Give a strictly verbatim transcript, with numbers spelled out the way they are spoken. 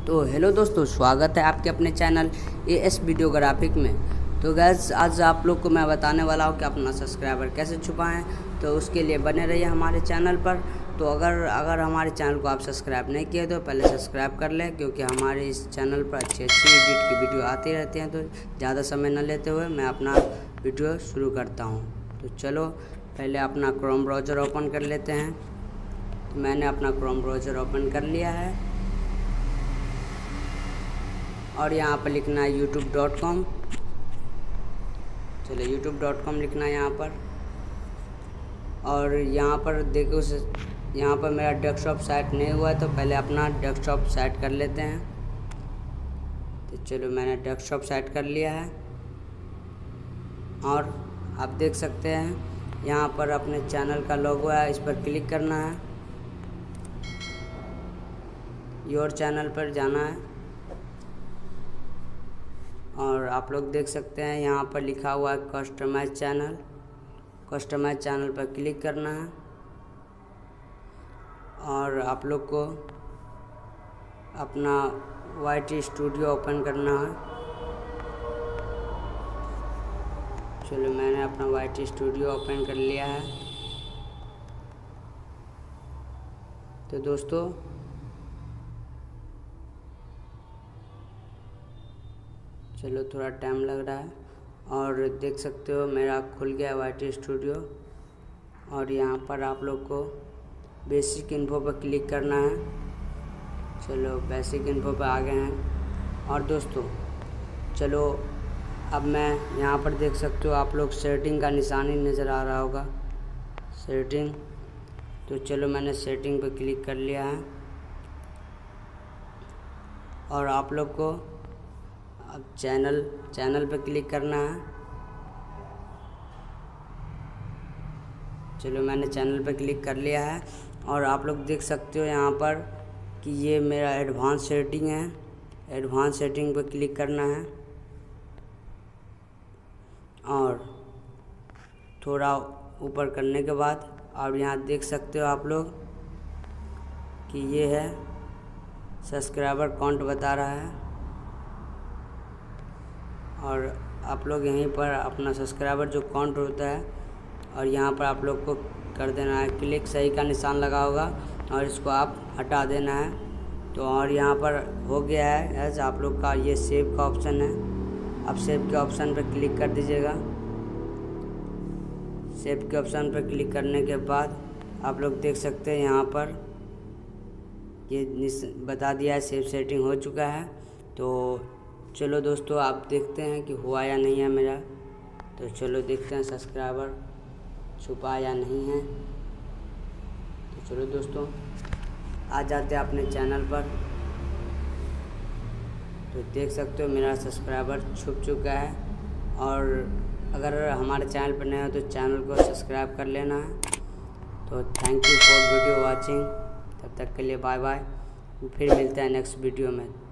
तो हेलो दोस्तों, स्वागत है आपके अपने चैनल ए एस वीडियोग्राफिक में। तो गैस आज आप लोग को मैं बताने वाला हूँ कि अपना सब्सक्राइबर कैसे छुपाएं। तो उसके लिए बने रहिए हमारे चैनल पर। तो अगर अगर हमारे चैनल को आप सब्सक्राइब नहीं किए तो पहले सब्सक्राइब कर लें, क्योंकि हमारे इस चैनल पर अच्छी अच्छी एडिट की वीडियो आती रहती हैं। तो ज़्यादा समय न लेते हुए मैं अपना वीडियो शुरू करता हूँ। तो चलो पहले अपना क्रोम ब्राउज़र ओपन कर लेते हैं। तो मैंने अपना क्रोम ब्राउज़र ओपन कर लिया है और यहाँ पर लिखना है यूट्यूब डॉट कॉम। चलो यूट्यूब डॉट कॉम लिखना है यहाँ पर। और यहाँ पर देखो, यहाँ पर मेरा डेस्कटॉप सेट नहीं हुआ है, तो पहले अपना डेस्कटॉप सेट कर लेते हैं। तो चलो मैंने डेस्कटॉप सेट कर लिया है और आप देख सकते हैं यहाँ पर अपने चैनल का लोगो है, इस पर क्लिक करना है। योर चैनल पर जाना है और आप लोग देख सकते हैं यहाँ पर लिखा हुआ है कस्टमाइज चैनल। कस्टमाइज चैनल पर क्लिक करना है और आप लोग को अपना वाई टी स्टूडियो ओपन करना है। चलो मैंने अपना वाई टी स्टूडियो ओपन कर लिया है। तो दोस्तों चलो थोड़ा टाइम लग रहा है और देख सकते हो मेरा खुल गया वाई टी स्टूडियो। और यहाँ पर आप लोग को बेसिक इन्फो पर क्लिक करना है। चलो बेसिक इन्फो पर आ गए हैं। और दोस्तों चलो अब मैं यहाँ पर देख सकते हो आप लोग सेटिंग का निशान ही नज़र आ रहा होगा, सेटिंग। तो चलो मैंने सेटिंग पर क्लिक कर लिया है और आप लोग को अब चैनल चैनल पर क्लिक करना है। चलो मैंने चैनल पर क्लिक कर लिया है और आप लोग देख सकते हो यहाँ पर कि ये मेरा एडवांस सेटिंग है। एडवांस सेटिंग पर क्लिक करना है और थोड़ा ऊपर करने के बाद और यहाँ देख सकते हो आप लोग कि ये है सब्सक्राइबर काउंट बता रहा है। और आप लोग यहीं पर अपना सब्सक्राइबर जो काउंट होता है और यहाँ पर आप लोग को कर देना है क्लिक, सही का निशान लगा होगा और इसको आप हटा देना है। तो और यहाँ पर हो गया है एज आप लोग का ये सेव का ऑप्शन है। अब सेव के ऑप्शन पर क्लिक कर दीजिएगा। सेव के ऑप्शन पर क्लिक करने के बाद आप लोग देख सकते हैं यहाँ पर ये बता दिया है सेव सेटिंग हो चुका है। तो चलो दोस्तों आप देखते हैं कि हुआ या नहीं है मेरा। तो चलो देखते हैं सब्सक्राइबर छुपा या नहीं है। तो चलो दोस्तों आ जाते हैं अपने चैनल पर। तो देख सकते हो मेरा सब्सक्राइबर छुप चुका है। और अगर हमारे चैनल पर नए हो तो चैनल को सब्सक्राइब कर लेना है। तो thank you for video watching. तब तक के लिए बाय बाय। फिर मिलते हैं नेक्स्ट वीडियो में।